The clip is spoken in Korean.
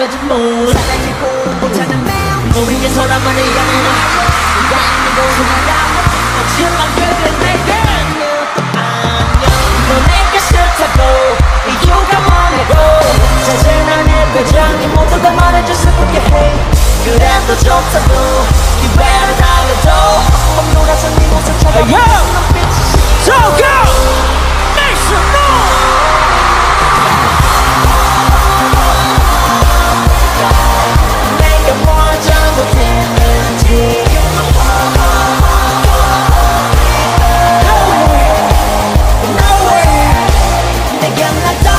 가진 물 사랑이고 못하는 매우 우리에서라만의 연애는 있는 곳은 알아 하지만 그대 내게 안녕 너 내게 싫다고 이유가 뭐냐고 자신한 내 표정이 모두 다 말해줄 슬프게 해 그래도 좋다고 기회를 달려도 험놀아서 네 모습 찾아보는 눈빛이 So go! Make some noise! 내가 뭘 잘못했는지 No way, no way 내가 날